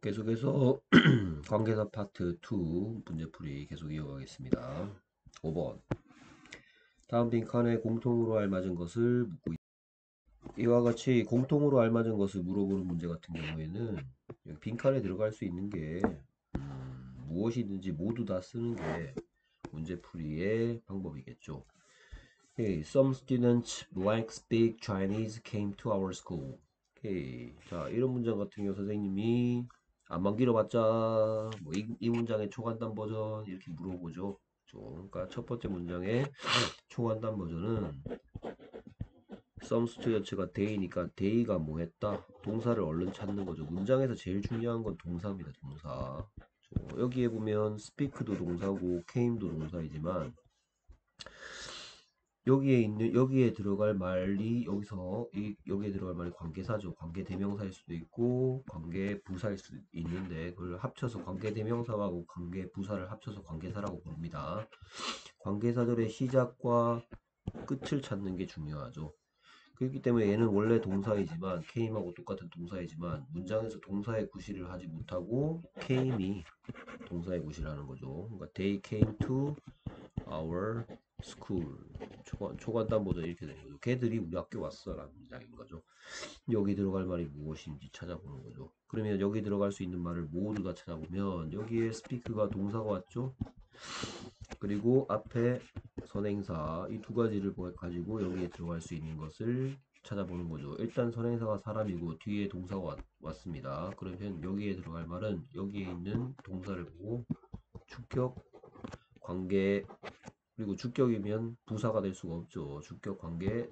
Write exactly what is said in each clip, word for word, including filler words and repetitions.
계속해서 관계사 파트 이 문제풀이 계속 이어가겠습니다. 오 번. 다음 빈칸에 공통으로 알맞은 것을 묻고 있다. 이와 같이 공통으로 알맞은 것을 물어보는 문제 같은 경우에는 여기 빈칸에 들어갈 수 있는 게 음, 무엇이든지 모두 다 쓰는 게 문제풀이의 방법이겠죠. Okay, some students blank speak Chinese came to our school. 오케이. 자, 이런 문장 같은 경우 선생님이 안만 길어봤자 뭐 이, 이 문장의 초간단 버전 이렇게 물어보죠. 그러니까 첫 번째 문장의 초간단 버전은 some students가 they니까 they가 뭐 했다? 동사를 얼른 찾는 거죠. 문장에서 제일 중요한 건 동사입니다. 동사. 여기에 보면 speak도 동사고 came도 동사이지만 여기에 있는 여기에 들어갈 말이 여기서 이 여기에 들어갈 말이 관계사죠. 관계 대명사일 수도 있고 관계 부사일 수도 있는데 그걸 합쳐서 관계 대명사하고 관계 부사를 합쳐서 관계사라고 부릅니다. 관계사절의 시작과 끝을 찾는 게 중요하죠. 그렇기 때문에 얘는 원래 동사이지만 came하고 똑같은 동사이지만 문장에서 동사의 구실을 하지 못하고 came이 동사의 구실을 하는 거죠. 그러니까 they came to our school. 초간, 초간단 버전 이렇게 되는 거죠. 걔들이 우리 학교 왔어 라는 문장인 거죠. 여기 들어갈 말이 무엇인지 찾아보는 거죠. 그러면 여기 들어갈 수 있는 말을 모두 다 찾아보면 여기에 speak가 동사가 왔죠. 그리고 앞에 선행사 이 두 가지를 가지고 여기에 들어갈 수 있는 것을 찾아보는 거죠. 일단 선행사가 사람이고 뒤에 동사가 왔, 왔습니다. 그러면 여기에 들어갈 말은 여기에 있는 동사를 보고 주격, 관계, 그리고 주격이면 부사가 될 수가 없죠. 주격 관계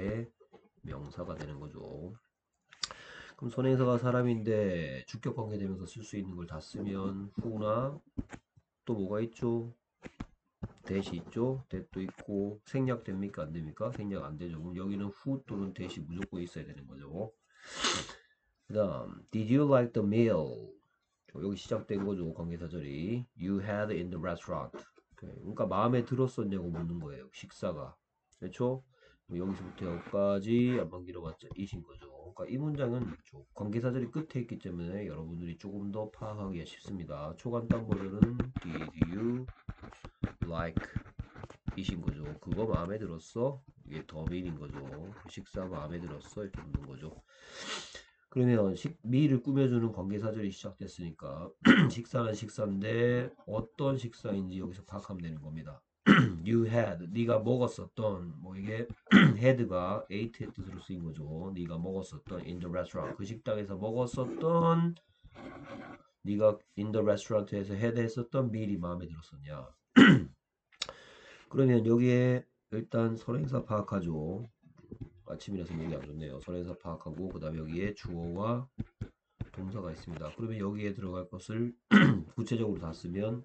대명사가 되는 거죠. 그럼 선행사가 사람인데 주격 관계 대명사 쓸 수 있는 걸 다 쓰면 who나 또 뭐가 있죠? that이 있죠. that도 있고 생략 됩니까? 안 됩니까? 생략 안 되죠. 그럼 여기는 who 또는 that이 무조건 있어야 되는 거죠. 그 다음 did you like the meal? 여기 시작된 거죠. 관계사절이 you had in the restaurant. 그러니까 마음에 들었었냐고 묻는 거예요. 식사가. 그렇죠? 여기서부터 여기까지 안만 길어봤자 이신 거죠. 그러니까 이 문장은 관계사절이 끝에 있기 때문에 여러분들이 조금 더 파악하기가 쉽습니다. 초간단 버전은 did you like 이신 거죠. 그거 마음에 들었어? 이게 더밀인 거죠. 식사 마음에 들었어? 이렇게 묻는 거죠. 그러면 식, 미를 꾸며주는 관계사절이 시작됐으니까 식사는 식사인데 어떤 식사인지 여기서 파악하면 되는 겁니다. You had, 네가 먹었었던, 뭐 이게 had가 ate의 뜻으로 쓰인 거죠. 네가 먹었었던 in the restaurant, 그 식당에서 먹었었던, 네가 in the restaurant에서 had 했었던 meal이 마음에 들었었냐. 그러면 여기에 일단 선행사 파악하죠. 아침이라서 목이 안 좋네요. 선행사 파악하고 그 다음에 여기에 주어와 동사가 있습니다. 그러면 여기에 들어갈 것을 구체적으로 다 쓰면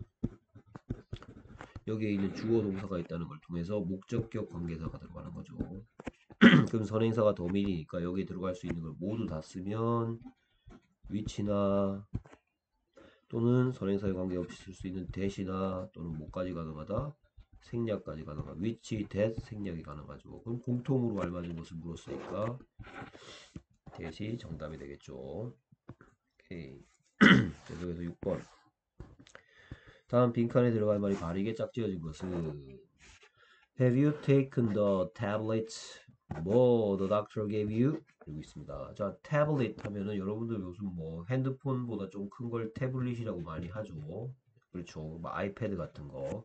여기에 있는 주어 동사가 있다는 걸 통해서 목적격 관계사가 들어가는 거죠. 그럼 선행사가 더밀이니까 여기에 들어갈 수 있는 걸 모두 다 쓰면 위치나 또는 선행사에 관계없이 쓸 수 있는 that이나 또는 뭐까지 가능하다? 생략까지 가능하다. 위치, that, 생략이 가능하죠. 그럼 공통으로 알맞은 것을 물었으니까 that이 정답이 되겠죠. 오케이. 계속해서 육 번. 다음 빈칸에 들어갈 말이 바르게 짝지어진 것은 Have you taken the tablet? 뭐 the doctor gave you? 그리고 있습니다. 자, 태블릿 하면은 여러분들 요즘 뭐 핸드폰보다 좀 큰 걸 태블릿이라고 많이 하죠. 그렇죠. 뭐 아이패드 같은 거.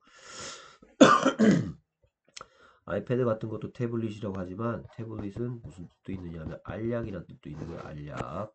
아이패드 같은 것도 태블릿이라고 하지만 태블릿은 무슨 뜻도 있느냐면 알약이라는 뜻도 있는 거예요. 알약.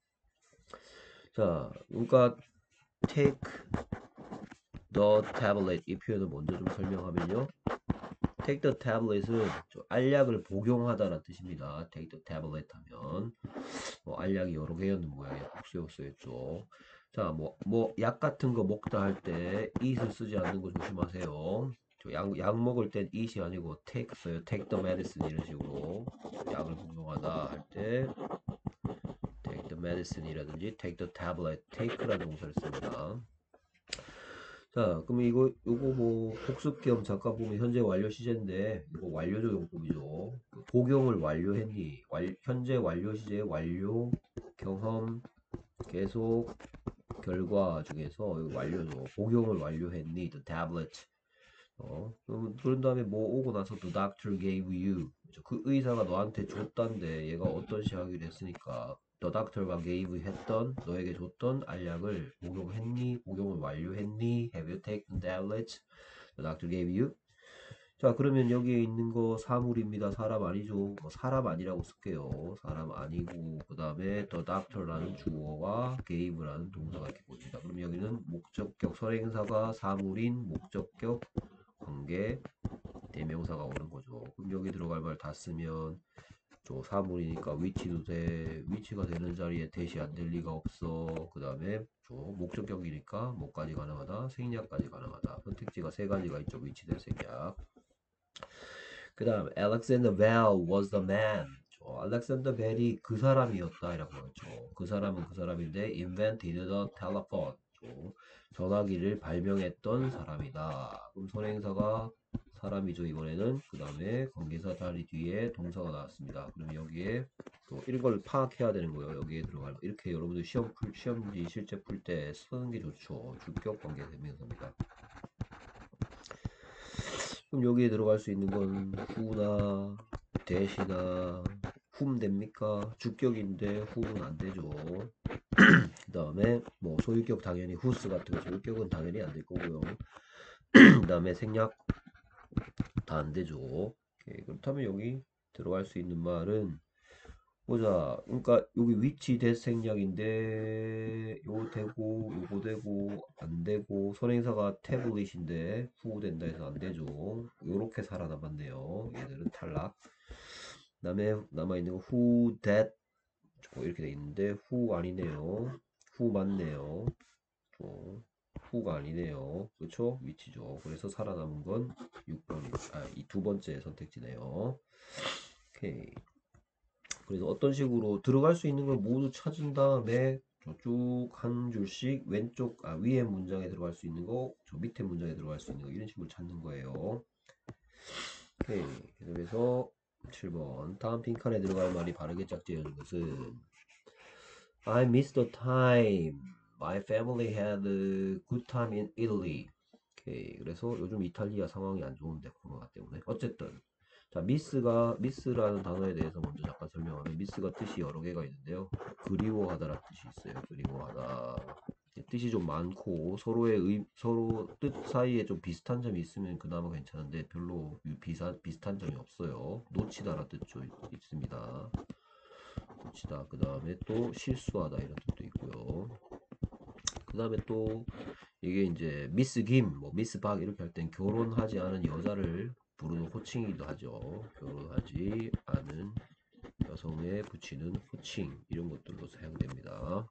자, 그러니까 take the tablet 이 표현을 먼저 좀 설명하면요. take the tablet은 알약을 복용하다라는 뜻입니다. take the tablet 하면 뭐 알약이 여러 개였는 모양이에요. 복수였어였죠. 자, 뭐 뭐 약 같은 거 먹다 할 때 it을 쓰지 않는 거 조심하세요. 약, 약 먹을 땐 it이 아니고 take 써요. take the medicine 이런 식으로 약을 복용하다 할 때 take the medicine이라든지 take the tablet, take라는 동사를 씁니다. 자, 그러면 이거 요거 뭐 복습 겸 잠깐 보면 현재 완료 시제인데 이거 완료적 용법이죠. 복용을 완료했니? 완, 현재 완료 시제 완료 경험 계속 결과 중에서 이거 완료죠. 복용을 완료했니? The tablet. 어, 그럼 그런 다음에 뭐 오고 나서 the doctor gave you. 그죠? 그 의사가 너한테 줬단데 얘가 어떤 시하기로 했으니까 the doctor가 gave 했던 너에게 줬던 알약을 복용했니? 복용을 완료했니? Have you taken tablets? The doctor gave you. 자, 그러면 여기에 있는 거 사물입니다. 사람 아니죠. 뭐 사람 아니라고 쓸게요. 사람 아니고 그 다음에 the doctor라는 주어와 gave라는 동사가 이렇게 보입니다. 그럼 여기는 목적격 선행사가 사물인 목적격 관계 대명사가 오는 거죠. 그럼 여기 들어갈 말 다 쓰면 저 사물이니까 위치도 돼. 위치가 되는 자리에 대시 안 될 리가 없어. 그 다음에 저 목적격이니까 뭐까지 가능하다? 생략까지 가능하다. 선택지가 세 가지가 있죠. 위치 대 생략. 그 다음 Alexander Bell was the man. 저 알렉산더 벨이 그 사람이었다 이라고 하죠. 그 사람은 그 사람인데 invented the telephone. 저 전화기를 발명했던 사람이다. 그럼 선행사가 사람이죠 이번에는. 그 다음에 관계사 자리 뒤에 동사가 나왔습니다. 그럼 여기에 또 이런 걸 파악해야 되는 거예요. 여기에 들어갈 이렇게 여러분들 시험 풀 시험지 실제 풀 때 쓰는 게 좋죠. 주격 관계 대명사입니다. 그럼 여기에 들어갈 수 있는 건 who나 that이나 whom 됩니까? 주격인데 who는 안 되죠. 그 다음에 뭐 소유격 당연히 whose 같은 거 소유격은 당연히 안 될 거고요. 그 다음에 생략 다 안 되죠. 오케이. 그렇다면 여기 들어갈 수 있는 말은 보자. 그러니까 여기 위치 대생략인데 요 되고 요거 되고 안 되고 선행사가 태블릿인데 who 된다 해서 안 되죠. 요렇게 살아남았네요. 얘들은 탈락. 그다음에 남아있는 거 who that 이렇게 돼 있는데 who 아니네요. who 맞네요. 어, who가 아니네요. 그렇죠? 위치죠. 그래서 살아남은 건 육 번이 아, 이 두 번째 선택지네요. 오케이. 그래서 어떤 식으로 들어갈 수 있는 걸 모두 찾은 다음에 쭉 한 줄씩 왼쪽 아 위에 문장에 들어갈 수 있는 거, 저 밑에 문장에 들어갈 수 있는 거 이런 식으로 찾는 거예요. 오케이. 그래서 칠 번 다음 빈칸에 들어갈 말이 바르게 짝지어진 것은 I miss the time my family had a good time in Italy. 오케이. 그래서 요즘 이탈리아 상황이 안 좋은데 코로나 때문에 어쨌든 자, 미스가 미스라는 단어에 대해서 먼저 잠깐 설명하면 미스가 뜻이 여러 개가 있는데요. 그리워하다라는 뜻이 있어요. 그리워하다. 뜻이 좀 많고 서로의 의, 서로 뜻 사이에 좀 비슷한 점이 있으면 그나마 괜찮은데 별로 비사, 비슷한 점이 없어요. 놓치다라는 뜻도 있습니다. 놓치다. 그 다음에 또 실수하다 이런 뜻도 있고요. 그 다음에 또 이게 이제 미스 김, 뭐 미스 박 이렇게 할 땐 결혼하지 않은 여자를 부르는 호칭이기도 하죠. 결혼하지 않은 여성에 붙이는 호칭 이런 것들로 사용됩니다.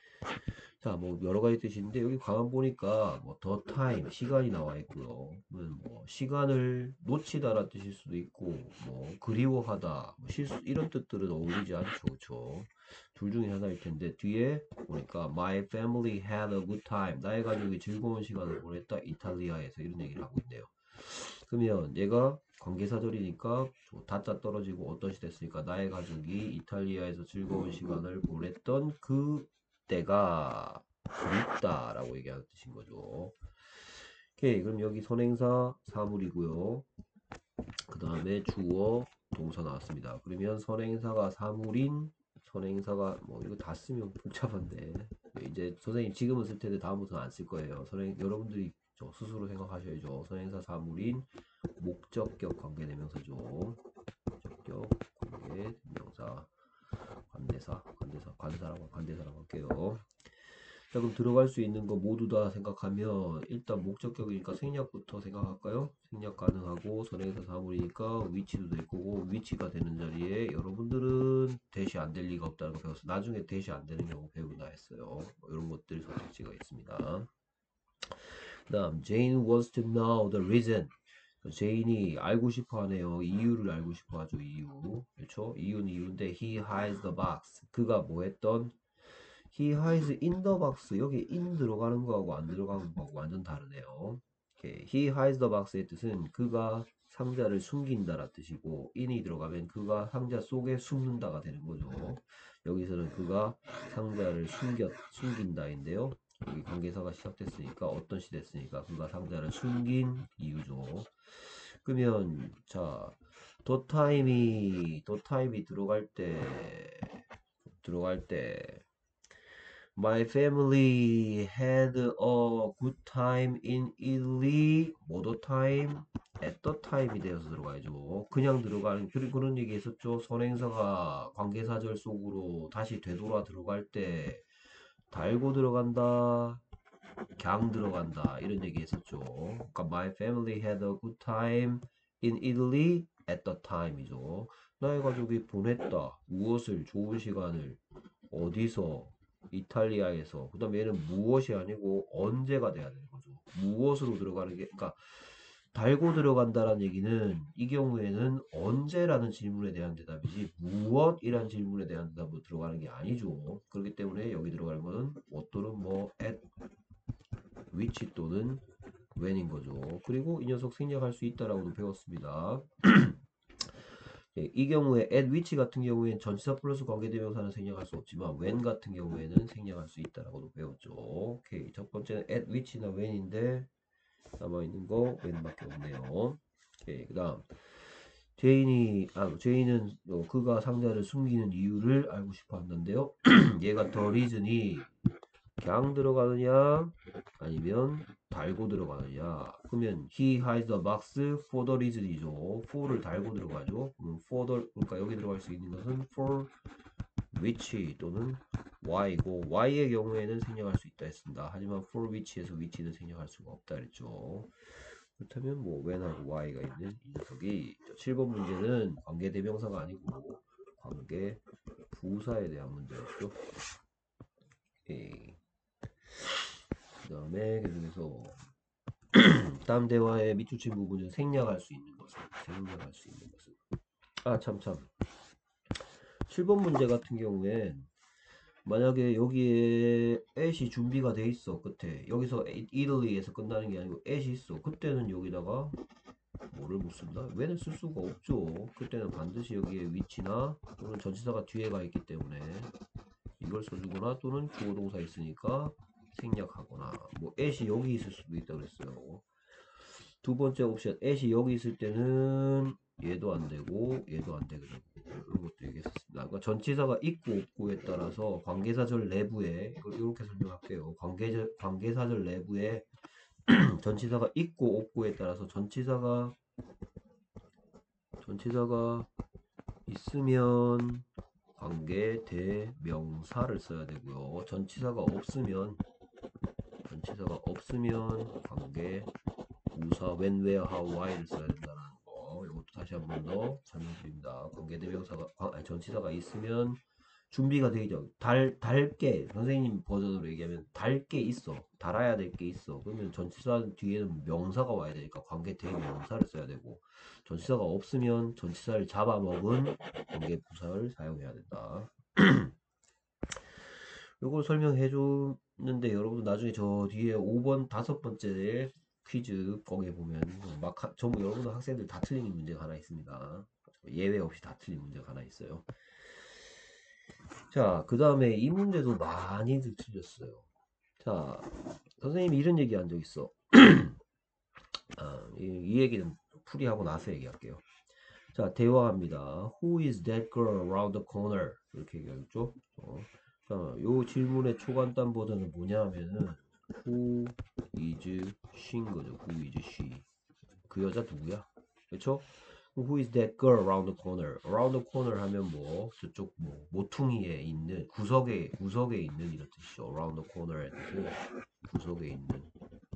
자, 뭐 여러 가지 뜻인데 여기 가만 보니까 뭐 더 타임 시간이 나와 있고요. 뭐 시간을 놓치다라는 뜻일 수도 있고 뭐 그리워하다 뭐 실수 이런 뜻들은 어울리지 않죠, 그렇죠? 둘 중에 하나일 텐데 뒤에 보니까 My family had a good time. 나의 가족이 즐거운 시간을 보냈다 이탈리아에서 이런 얘기를 하고 있네요. 그러면 얘가 관계사절이니까 다짜 떨어지고 어떤 시 됐으니까 나의 가족이 이탈리아에서 즐거운 시간을 보냈던 그 때가 그립다 라고 얘기하는 뜻인 거죠. 오케이. 그럼 여기 선행사 사물이고요. 그 다음에 주어 동사 나왔습니다. 그러면 선행사가 사물인 선행사가 뭐 이거 다 쓰면 복잡한데 이제 선생님 지금은 쓸 텐데 다음부터는 안 쓸 거예요. 선행 여러분들이 저 스스로 생각하셔야죠. 선행사 사물인 목적격 관계대명사죠. 목적격 관계대명사 관대사 관대사 관사라고 관대사라고 할게요. 자, 그럼 들어갈 수 있는 거 모두 다 생각하면 일단 목적격이니까 생략부터 생각할까요? 생략 가능하고 선행사 사물이니까 위치도 될 거고 위치가 되는 자리에 여러분들은 대시 안 될 리가 없다는 거 배웠어. 나중에 대시 안 되는 경우 배우나 했어요. 뭐 이런 것들이 선택지가 있습니다. 그 다음 Jane wants to know the reason. 제인이 알고 싶어 하네요. 이유를 알고 싶어 하죠. 이유. 그렇죠? 이유는 이유인데 he hides the box. 그가 뭐 했던 he hides in the box. 여기 in 들어가는 거하고 안 들어가는 거하고 완전 다르네요. 오케이. he hides the box의 뜻은 그가 상자를 숨긴다라 뜻이고 in이 들어가면 그가 상자 속에 숨는다가 되는 거죠. 여기서는 그가 상자를 숨겨, 숨긴다인데요. 여기 관계사가 시작됐으니까 어떤 시 됐으니까 그가 상자를 숨긴 이유죠. 그러면 자, 더 타임이 더 타임이 들어갈 때 들어갈 때 My family had a good time in Italy. 뭐더 time? At the time이 되어서 들어가야죠. 그냥 들어가는 그런 그런 얘기 했었죠. 선행사가 관계사절 속으로 다시 되돌아 들어갈 때 달고 들어간다, 강 들어간다 이런 얘기 했었죠. 그러니까 My family had a good time in Italy at the time이죠. 나의 가족이 보냈다. 무엇을 좋은 시간을 어디서 이탈리아에서. 그 다음에 얘는 무엇이 아니고 언제가 돼야 되는 거죠. 무엇으로 들어가는 게 그러니까 달고 들어간다라는 얘기는 이 경우에는 언제라는 질문에 대한 대답이지 무엇이라는 질문에 대한 대답으로 들어가는 게 아니죠. 그렇기 때문에 여기 들어가는 거는 what 또는 뭐 at, which 또는 when인 거죠. 그리고 이 녀석 생략할 수 있다라고도 배웠습니다. 예, 이 경우에 at which 같은 경우에는 전치사 플러스 관계대명사는 생략할 수 없지만 when 같은 경우에는 생략할 수 있다라고도 배웠죠. 오케이. 첫 번째는 at which나 when인데 남아있는 거 when밖에 없네요. 오케이. 그 다음 제인이 아 제인은 어, 그가 상자를 숨기는 이유를 알고 싶어 한다는데요. 얘가 더 리즌이 그냥 들어가느냐 아니면 달고 들어가느냐. 그러면 he hides a box for the reason이죠. for를 달고 들어가죠. 그럼 for the 그러니까 여기 들어갈 수 있는 것은 for which 또는 why고 why의 경우에는 생략할 수 있다 했습니다. 하지만 for which에서 which는 생략할 수가 없다 그랬죠. 그렇다면 뭐 when하고 why가 있는 이 녀석이 칠 번 문제는 관계 대명사가 아니고 관계 부사에 대한 문제였죠. 예. 그 다음에 계속해서 다음 대화의 밑줄친 부분은 생략할 수 있는 것을 생략할 수 있는 것을 아 참참 칠 번 문제 같은 경우엔 만약에 여기에 at이 준비가 돼 있어 끝에 여기서 Italy에서 끝나는 게 아니고 at이 있어 그때는 여기다가 뭐를 못 쓴다? when을 쓸 수가 없죠. 그때는 반드시 여기에 위치나 또는 전치사가 뒤에 가 있기 때문에 이걸 써주거나 또는 주어 동사 있으니까 생략하거나 뭐 at이 여기 있을 수도 있다 그랬어요. 두 번째 옵션 at이 여기 있을 때는 얘도 안 되고 얘도 안 되거든요. 이런 것도 얘기했었습니다. 그러니까 전치사가 있고 없고에 따라서 관계사절 내부에 이걸 이렇게 설명할게요. 관계사, 관계사절 내부에 전치사가 있고 없고에 따라서 전치사가 전치사가 있으면 관계 대명사를 써야 되고요. 전치사가 없으면 전치사가 없으면 관계 부사 when, where, how, why를 써야 된다는 거. 이것도 다시 한 번 더 설명드립니다. 관계 대명사가 아니, 전치사가 있으면 준비가 되죠. 달 달게 선생님 버전으로 얘기하면 달게 있어. 달아야 될 게 있어. 그러면 전치사 뒤에는 명사가 와야 되니까 관계 대명사를 써야 되고 전치사가 없으면 전치사를 잡아먹은 관계 부사를 사용해야 된다. 요걸 설명해 줬는데 여러분 나중에 저 뒤에 오 번 다섯 번째 퀴즈 거기에 보면 막 하, 전부 여러분 학생들 다 틀린 문제가 하나 있습니다. 예외 없이 다 틀린 문제가 하나 있어요. 자, 그 다음에 이 문제도 많이들 틀렸어요. 자, 선생님이 이런 얘기 한 적 있어. 아, 이, 이 얘기는 풀이하고 나서 얘기할게요. 자, 대화합니다. Who is that girl around the corner? 이렇게 얘기하겠죠. 어. 자, 요 질문의 초간단 버전은 뭐냐 하면은 Who is she인 거죠. Who is she? 그 여자 누구야? 그렇죠? Who is that girl around the corner? around the corner 하면 뭐 저쪽 뭐 모퉁이에 있는 구석에 구석에 있는 이런 뜻이죠. around the corner의 뜻은 구석에 있는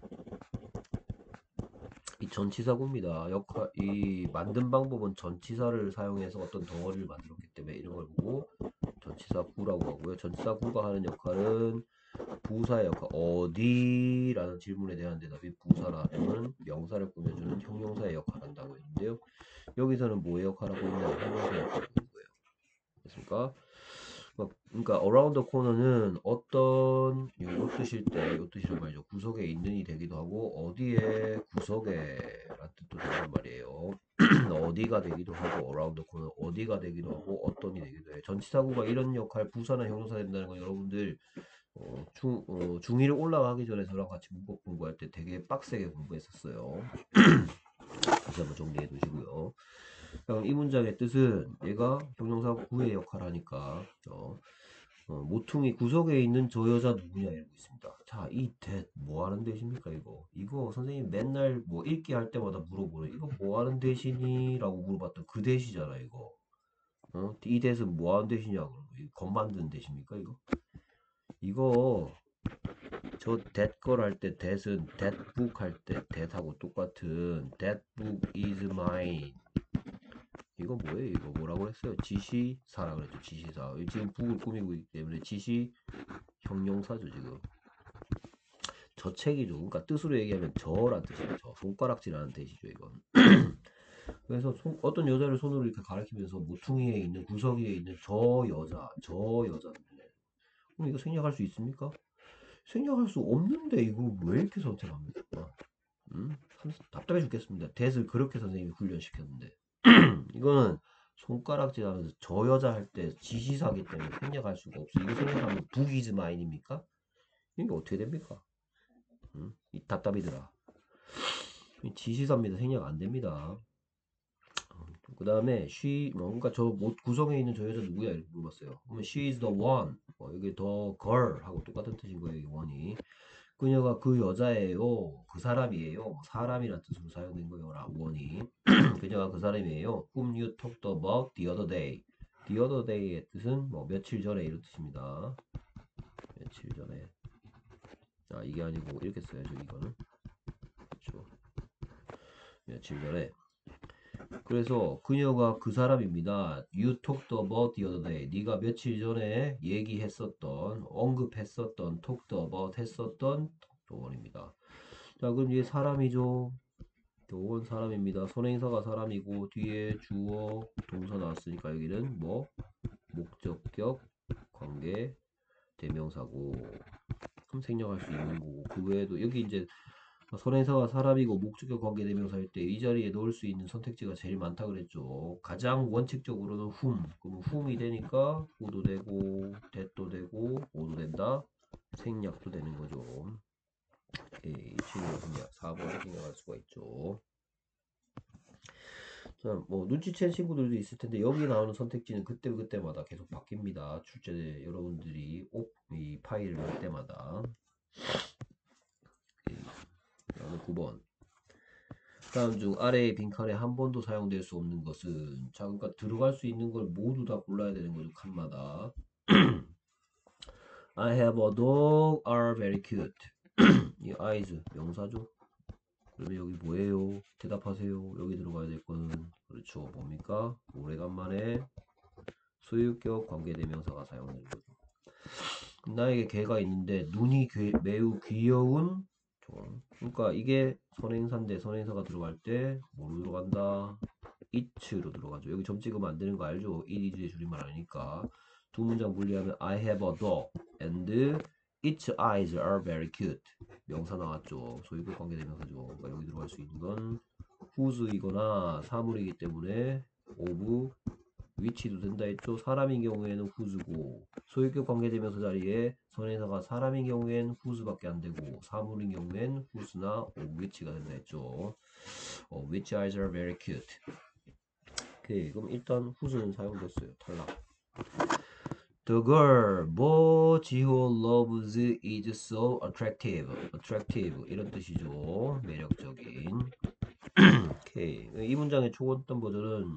이 전치사구입니다. 역할 이 만든 방법은 전치사를 사용해서 어떤 덩어리를 만들었기 때문에 이런 걸 보고 전치사구라고 하고요. 전치사구가 하는 역할은 부사의 역할 어디라는 질문에 대한 대답이 부사라는 명사를 꾸며주는 형용사의 역할을 한다고 했는데요. 여기서는 뭐의 역할을 하고 있냐? 형용사의 역할을 하고 있는 거예요. 됐습니까? 그러니까 around the corner는 어떤 요 뜻일 때, 요 뜻이란 말이죠. 구석에 있는이 되기도 하고 어디에 구석에 라는 뜻도 되는 말이에요. 어디가 되기도 하고 around the corner 어디가 되기도 하고 어떤이 되기도 해요. 전치사구가 이런 역할 부사나 형용사 된다는 건 여러분들 어, 중, 어, 중일 올라가기 전에 저랑 같이 문법 공부할 때 되게 빡세게 공부했었어요. 다시 한번 정리해 두시고요. 그럼 이 문장의 뜻은 얘가 형용사 구의 역할을 하니까 어, 어, 모퉁이 구석에 있는 저 여자 누구냐 이러고 있습니다. 자, 이 that 뭐 하는 대신입니까 이거? 이거 선생님 맨날 뭐 읽기 할 때마다 물어보는 이거 뭐 하는 대신이? 라고 물어봤던 그 대시잖아 이거. 어? 이 that은 뭐 하는 대신이냐고. 겁 만드는 대신입니까 이거? 이거 저 that 걸 할 때 that은 that book 할 때 that하고 똑같은 that book is mine. 이거 뭐예요? 이거 뭐라고 했어요? 지시사라 그랬죠. 지시사. 지금 북을 꾸미고 있기 때문에 지시 형용사죠 지금. 저 책이죠. 그러니까 뜻으로 얘기하면 저란 뜻이에요. 저 손가락질하는 뜻이죠 이건. 그래서 손, 어떤 여자를 손으로 이렇게 가리키면서 모퉁이에 있는 구석이에 있는 저 여자, 저 여자인데 그럼 이거 생략할 수 있습니까? 생략할 수 없는데 이거 왜 이렇게 선택합니까? 음? 답답해 죽겠습니다. 대을 그렇게 선생님이 훈련시켰는데 이거는 손가락질 하면서 저 여자 할 때 지시사기 때문에 생략할 수가 없어. 이거 생략하면 북이즈 마인입니까? 이게 어떻게 됩니까? 음? 이 답답이더라. 지시사입니다. 생략 안 됩니다. 그 다음에 she 뭔가 저 구성에 있는 저 여자 누구야 이렇게 물어봤어요. 그러면 she is the one. 어, 여기 the girl 하고 똑같은 뜻인 거예요. 이 one이. 그녀가 그 여자예요. 그 사람이에요. 사람이라는 뜻으로 사용된 거예요. 라 one이. 그녀가 그 사람이에요. Whom you talked about the other day. The other day의 뜻은 뭐 며칠 전에 이런 뜻입니다. 며칠 전에. 아 이게 아니고 이렇게 써야죠. 이거는. 그렇죠. 며칠 전에. 그래서 그녀가 그 사람입니다. You talked about the other day. 네가 며칠 전에 얘기했었던, 언급했었던, talked about 했었던 동원입니다. 자, 그럼 얘 사람이죠. 동원 사람입니다. 선행사가 사람이고 뒤에 주어, 동사 나왔으니까 여기는 뭐 목적격, 관계, 대명사고. 그럼 생략할 수 있는 거고 그 외에도 여기 이제 선행사가 사람이고 목적격 관계대명사일 때 이 자리에 넣을 수 있는 선택지가 제일 많다 그랬죠. 가장 원칙적으로는 whom. 그럼 whom이 되니까 who도 되고 that도 되고 뭐도 된다. 생략도 되는 거죠. 오케이. 친구 생략 사 번 생략할 수가 있죠. 자, 뭐 눈치챈 친구들도 있을 텐데 여기 나오는 선택지는 그때그때마다 계속 바뀝니다. 출제 여러분들이 이 파일을 할 때마다. 다음에 구 번. 다음 중 아래의 빈칸에 한 번도 사용될 수 없는 것은 자 그러니까 들어갈 수 있는 걸 모두 다 골라야 되는 거죠. 칸마다. I have a dog are very cute. 이 eyes 명사죠. 그러면 여기 뭐예요? 대답하세요. 여기 들어가야 될 거는 그렇죠. 뭡니까? 오래간만에 소유격 관계대명사가 사용되는 거죠. 그럼 나에게 개가 있는데 눈이 귀, 매우 귀여운 그러니까 이게 선행사인데 선행사가 들어갈 때 뭐로 들어간다? it로 들어가죠. 여기 점 찍으면 안 되는 거 알죠? it is의 줄임말 아니니까. 두 문장 분리하면 I have a dog and its eyes are very cute. 명사 나왔죠. 소유격 관계대명사죠. 그러니까 여기 들어갈 수 있는 건 whose이거나 사물이기 때문에 of which도 된다 했죠. 사람인 경우에는 whose고 소유격 관계대명사 자리에 선행사가 사람인 경우엔 whose밖에 안 되고 사물인 경우엔 whose나 of which가 된다 했죠. 어, which eyes are very cute. 오케이, 그럼 일단 whose는 사용됐어요. 탈락. The girl, 뭐 지호 loves is so attractive. attractive 이런 뜻이죠. 매력적인. 오케이. 이 문장의 초어떤 버전은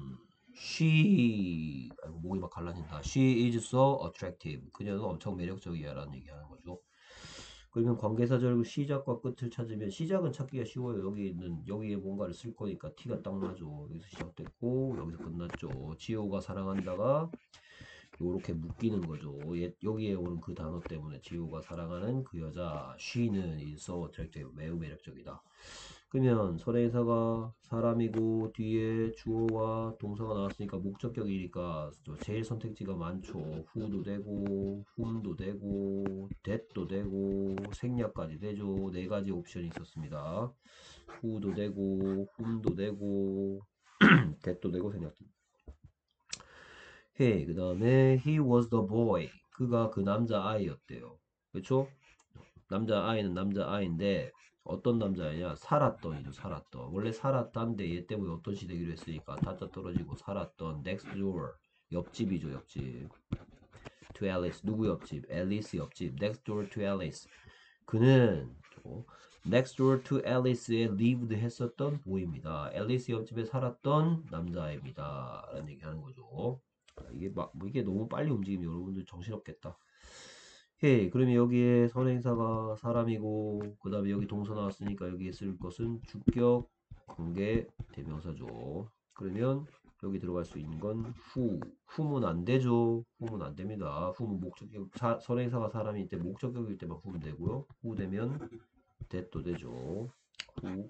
she 아이고, 목이 막 갈라진다. She is so attractive. 그녀는 엄청 매력적이야 라는 얘기하는 거죠. 그러면 관계사절 시작과 끝을 찾으면 시작은 찾기가 쉬워요. 여기 있는 여기에 뭔가를 쓸 거니까 T가 딱 나죠. 여기서 시작됐고 여기서 끝났죠. 지호가 사랑한다가 요렇게 묶이는 거죠. 여기에 오는 그 단어 때문에 지호가 사랑하는 그 여자 she는 is so attractive. 매우 매력적이다. 그러면 선행사가 사람이고 뒤에 주어와 동사가 나왔으니까 목적격이니까 제일 선택지가 많죠. who도 되고 whom도 되고 that도 되고 생략까지 되죠. 네 가지 옵션이 있었습니다. who도 되고 whom도 되고 that도 되고 생략도 되고. Hey, 그 다음에 he was the boy. 그가 그 남자 아이였대요. 그렇죠? 남자 아이는 남자 아이인데 어떤 남자애냐? 살았던이죠. 살았던. 원래 살았다인데 얘 때문에 어떤 시 되기로 했으니까 타짜 떨어지고 살았던 next door 옆집이죠. 옆집. to Alice 누구 옆집? 앨리스 옆집. next door to Alice 그는 또 next door to Alice에 lived 했었던 보입니다. 앨리스 옆집에 살았던 남자입니다. 라는 얘기 하는 거죠. 이게 막, 뭐 이게 너무 빨리 움직이면 여러분들 정신없겠다. 오케이. 그러면 여기에 선행사가 사람이고, 그 다음에 여기 동사 나왔으니까 여기에 쓸 것은 주격 관계 대명사죠. 그러면 여기 들어갈 수 있는 건 who. who는 안 되죠. who는 안 됩니다. who는 목적격, 사, 선행사가 사람일 때 목적격일 때만 who는 되고요. who 되면 that도 되죠. who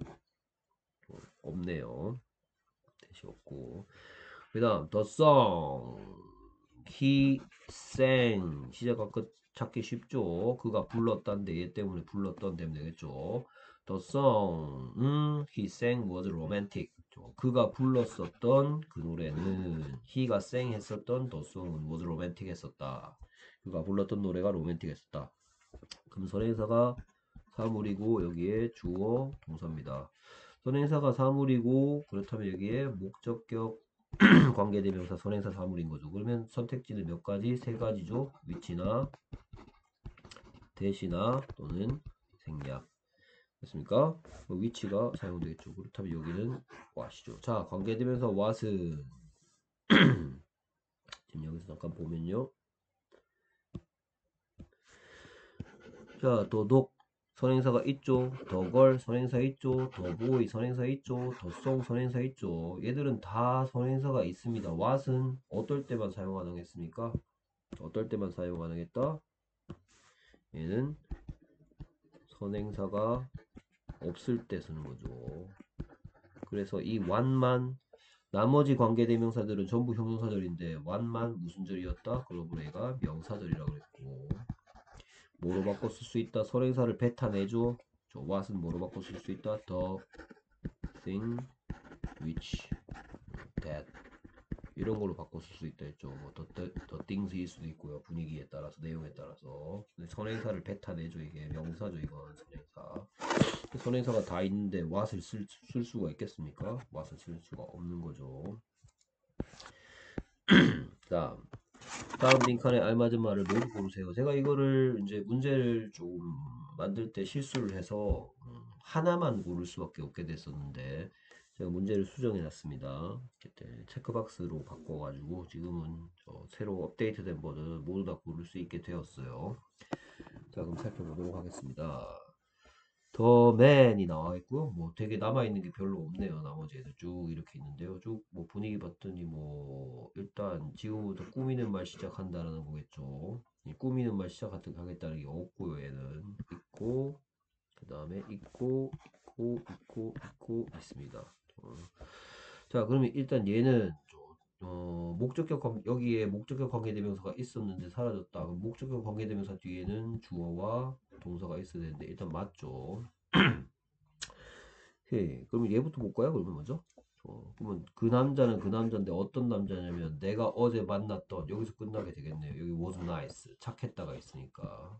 없네요. that이 없고. 그 다음 the song he sang 시작과 끝 찾기 쉽죠. 그가 불렀단데 얘 때문에 불렀던 되면 되겠죠. The song 음, he sang was romantic. 그가 불렀었던 그 노래는 he가 sang 했었던 the song은 was romantic 했었다. 그가 불렀던 노래가 로맨틱 했었다. 그럼 선행사가 사물이고 여기에 주어 동사입니다. 선행사가 사물이고 그렇다면 여기에 목적격 관계대명사 선행사 사물인 거죠. 그러면 선택지는 몇 가지? 세 가지죠. 위치나 대시나 또는 생략. 됐습니까? 위치가 사용되겠죠. 그렇다면 여기는 what이죠. 자, 관계대명사 what은 지금 여기서 잠깐 보면요. 자, 도독 선행사가 있죠. 더걸 선행사 있죠. 더보이 선행사 있죠. 더송 선행사 있죠. 얘들은 다 선행사가 있습니다. what은 어떨 때만 사용 가능했습니까? 어떨 때만 사용 가능했다? 얘는 선행사가 없을 때 쓰는 거죠. 그래서 이 what만 나머지 관계대명사들은 전부 형용사절인데 what만 무슨 절이었다? 그러므로 얘가 명사절이라고 그랬고 뭐로 바꿔 쓸 수 있다? 선행사를 뱉어내죠. 저 what은 뭐로 바꿔 쓸 수 있다? the thing which that 이런 걸로 바꿔 쓸 수 있다 했죠. 뭐 the, the, the things일 수도 있고요. 분위기에 따라서 내용에 따라서 선행사를 뱉어내죠. 이게 명사죠. 이건 선행사. 선행사가 다 있는데 what을 쓸, 쓸 수가 있겠습니까? what을 쓸 수가 없는 거죠. 다음 다음 빈칸에 알맞은 말을 모두 고르세요. 제가 이거를 이제 문제를 좀 만들 때 실수를 해서 음, 하나만 고를 수밖에 없게 됐었는데 제가 문제를 수정해 놨습니다. 그때 체크박스로 바꿔가지고 지금은 새로 업데이트된 버전 모두 다 고를 수 있게 되었어요. 자, 그럼 살펴보도록 하겠습니다. 더 맨이 나와 있고요. 뭐 되게 남아 있는 게 별로 없네요. 나머지 애들 쭉 이렇게 있는데요. 쭉 뭐 분위기 봤더니 뭐 일단 지금부터 꾸미는 말 시작한다라는 거겠죠. 이 꾸미는 말 시작하겠다는 게 없고요. 얘는 있고 그 다음에 있고 있고 있고 있고 있습니다. 어. 자, 그러면 일단 얘는 어, 목적격 관 여기에 목적격 관계대명사가 있었는데 사라졌다. 그럼 목적격 관계대명사 뒤에는 주어와 동사가 있어야 되는데 일단 맞죠. 예, 그러면 얘부터 볼까요? 그러면 먼저. 어, 그러면 그 남자는 그 남자인데 어떤 남자냐면 내가 어제 만났던 여기서 끝나게 되겠네요. 여기 was nice 착했다가 있으니까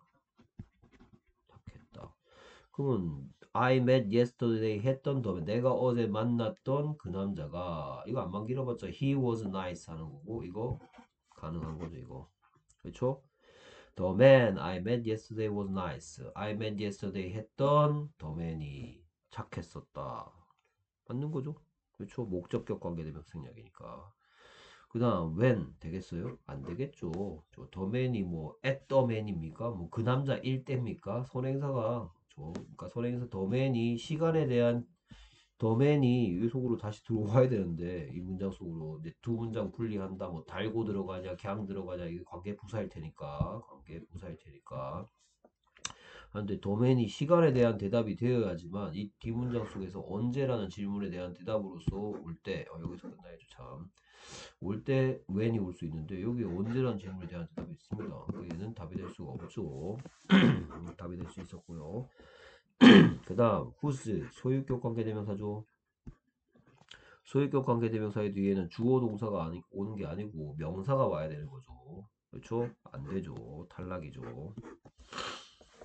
착했다. 그러면 I met yesterday 했던 다음에 내가 어제 만났던 그 남자가 이거 안만 길어봤자 he was nice 하는 거고 이거 가능한 거죠 이거. 그렇죠? The man I met yesterday was nice. I met yesterday 했던 the man이 착했었다. 맞는 거죠? 그렇죠? 목적격 관계대명 생략이니까. 그 다음 when 되겠어요? 안 되겠죠. 저 the man이 뭐 at the man입니까? 뭐 그 남자 일 때입니까? 선행사가 저 그러니까 선행사 the man이 시간에 대한 the man이 이 속으로 다시 들어와야 되는데 이 문장 속으로 이제 두 문장 분리한다. 뭐 달고 들어가냐, 그냥 들어가냐 이게 관계 부사일 테니까 관계 부사일 테니까. 근데 도맨이 시간에 대한 대답이 되어야지만 이 뒷문장 속에서 언제라는 질문에 대한 대답으로서 올 때, 어, 여기서 끝나야죠 참. 올 때 when이 올 수 있는데 여기 언제라는 질문에 대한 대답이 있습니다. 얘는 답이 될 수가 없죠. 답이 될 수 있었고요. 그 다음 whose 소유격 관계대명사죠. 소유격 관계대명사의 뒤에는 주어 동사가 아니, 오는 게 아니고 명사가 와야 되는 거죠. 그렇죠? 안 되죠. 탈락이죠.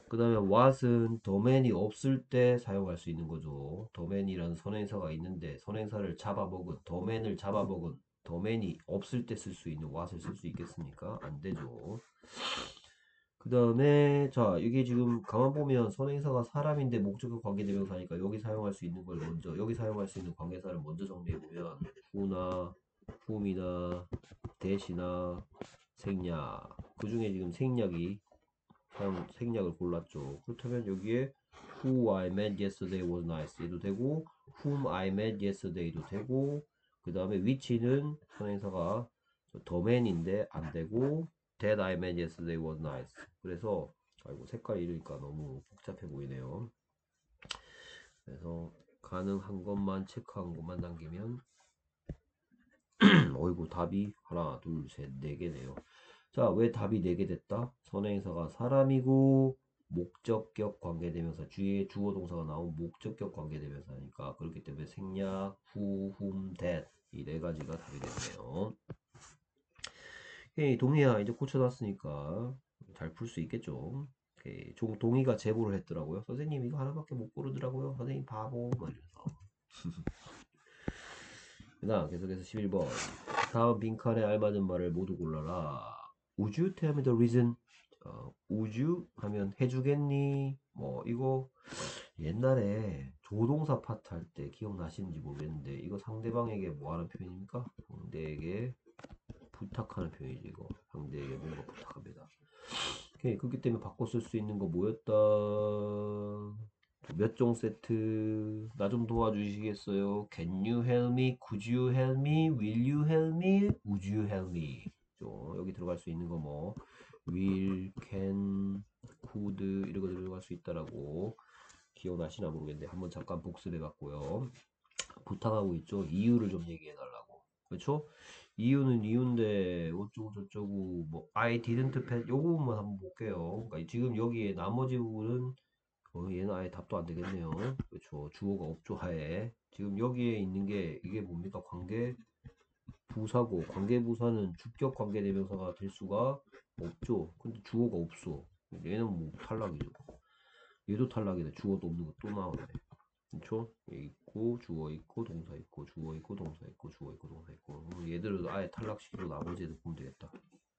그 다음에 what은 domain이 없을 때 사용할 수 있는 거죠. domain이라는 선행사가 있는데 선행사를 잡아먹은, domain을 잡아먹은, domain이 없을 때 쓸 수 있는 what을 쓸 수 있겠습니까? 안 되죠. 그 다음에 자 이게 지금 가만 보면 선행사가 사람인데 목적격 관계대명사니까 여기 사용할 수 있는 걸 먼저 여기 사용할 수 있는 관계사를 먼저 정리해 보면 who나 whom이나 that이나 생략 그 중에 지금 생략이 사용 생략을 골랐죠. 그렇다면 여기에 who I met yesterday was nice 얘도 되고 whom I met yesterday도 되고 그 다음에 which는 선행사가 domain인데 안 되고 that I met yesterday was nice. 그래서 아이고 색깔이 이러니까 너무 복잡해 보이네요. 그래서 가능한 것만 체크한 것만 남기면 어이구 답이 하나 둘 셋 네 개네요. 자, 왜 답이 네 개 됐다? 선행사가 사람이고 목적격 관계대명사 뒤에 주어 동사가 나온 목적격 관계대명사니까 그렇기 때문에 생략, who, whom, that 이 네 가지가 답이 됐네요. 오케이, 동의야 이제 고쳐놨으니까 잘 풀 수 있겠죠. 오케이, 종, 동의가 제보를 했더라고요. 선생님 이거 하나밖에 못 고르더라고요. 선생님 바보 막 이러면서. 그 다음 계속해서 십일 번 다음 빈칸에 알맞은 말을 모두 골라라. Would you tell me the reason? 어, would you 하면 해주겠니? 뭐 이거 옛날에 조동사 파트 할 때 기억나시는지 모르겠는데 이거 상대방에게 뭐 하는 표현입니까? 상대에게 부탁하는 표현이죠. 이거 상대에게 뭔가 부탁합니다. 오케이, 그렇기 때문에 바꿔 쓸 수 있는 거 뭐였다? 몇 종 세트 나 좀 도와주시겠어요? Can you help me? Could you help me? Will you help me? Would you help me? 죠. 여기 들어갈 수 있는 거 뭐 will, can, could 이런 거 들어갈 수 있다라고 기억나시나 모르겠는데 한번 잠깐 복습해 봤고요. 부탁하고 있죠. 이유를 좀 얘기해 달라고. 그렇죠? 이유는 이유인데 어쩌고 저쩌고 뭐 I didn't pass 요 부분만 한번 볼게요. 그러니까 지금 여기에 나머지 부분은 어, 얘는 아예 답도 안 되겠네요. 그렇죠. 주어가 없죠. 하에 지금 여기에 있는 게 이게 뭡니까? 관계 부사고 관계 부사는 주격 관계 대명사가 될 수가 없죠. 근데 주어가 없어. 얘는 뭐 탈락이죠. 얘도 탈락이네. 주어도 없는 거 또 나오네. 그렇죠? 있고 주어 있고 동사 있고 주어 있고 동사 있고 주어 있고 동사 있고 얘들을 아예 탈락시키고 나머지 애들 보면 되겠다.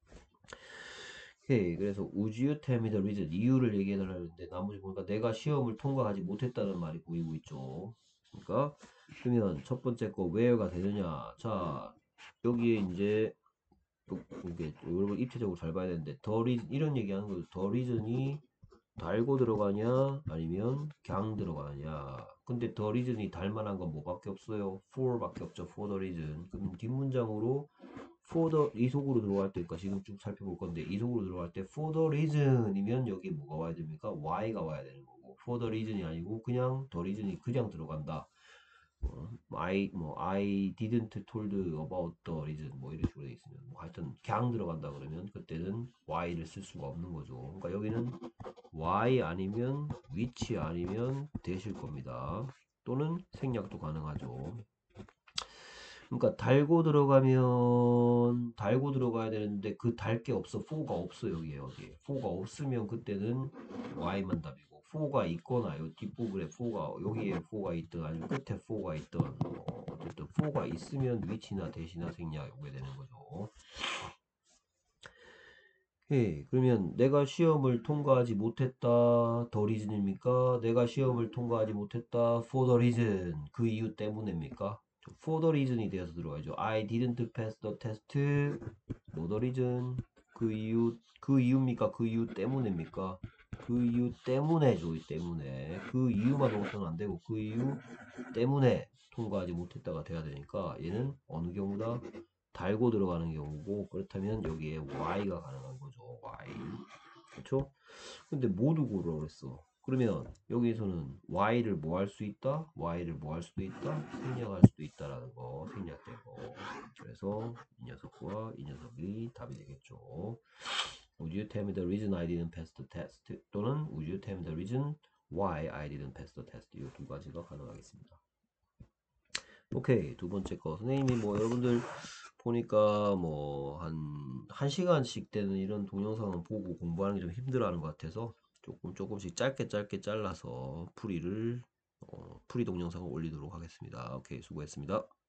오케이. 그래서 would you tell me the reason 이유를 얘기해달라는데 나머지 보니까 내가 시험을 통과하지 못했다는 말이 보이고 있죠. 그러니까 그러면 첫 번째 거 where가 되느냐. 자 여기에 이제 이게 여러분 입체적으로 잘 봐야 되는데 the reason 이런 얘기하는 거죠. the reason이 달고 들어가냐 아니면 강 들어가냐. 근데 the reason이 달 만한 건 뭐밖에 없어요. for 밖에 없죠. for the reason. 그럼 뒷문장으로 for the 이 속으로 들어갈 때니까 지금 쭉 살펴볼 건데 이 속으로 들어갈 때 for the reason이면 여기 뭐가 와야 됩니까? why가 와야 되는 거고 for the reason이 아니고 그냥 the reason이 그냥 들어간다. 어, I 뭐 I didn't told about the reason 뭐 이런 식으로 돼 있으면 뭐 하여튼 그냥 들어간다 그러면 그때는 why를 쓸 수가 없는 거죠. 그러니까 여기는 why 아니면 which 아니면 되실 겁니다. 또는 생략도 가능하죠. 그러니까 달고 들어가면 달고 들어가야 되는데 그 달 게 없어. for가 없어 여기에 여기. for가 없으면 그때는 y만 답이고 for가 있거나 요 뒷부분에 for가 여기에 for가 있든 아니면 끝에 for가 있든 뭐 어쨌든 for가 있으면 which나 that이나 생략 오게 되는 거죠. 예, 그러면 내가 시험을 통과하지 못했다. the reason입니까? 내가 시험을 통과하지 못했다. for the reason. 그 이유 때문입니까? for the reason이 되어서 들어가죠. I didn't pass the test. no the reason. 그 이유, 그 이유입니까? 그 이유 때문입니까? 그 이유 때문에죠. 이 때문에. 그 이유만 넣어서는 안 되고 그 이유 때문에 통과하지 못했다가 돼야 되니까 얘는 어느 경우다? 달고 들어가는 경우고 그렇다면 여기에 y가 가능한 거죠. y. 그렇죠? 근데 모두 고르라 그랬어. 그러면 여기에서는 y를 뭐 할 수 있다? y를 뭐 할 수도 있다? 생략할 수도 있다라는 거 생략되고 그래서 이 녀석과 이 녀석이 답이 되겠죠. Would you tell me the reason I didn't pass the test? 또는 Would you tell me the reason why I didn't pass the test? 이 두 가지가 가능하겠습니다. 오케이. 두 번째 거. 선생님이 뭐 여러분들 보니까 뭐 한 한 시간씩 되는 이런 동영상을 보고 공부하는 게 좀 힘들어하는 것 같아서 조금 조금씩 짧게 짧게 잘라서 풀이를 어, 풀이 동영상을 올리도록 하겠습니다. 오케이, 수고했습니다.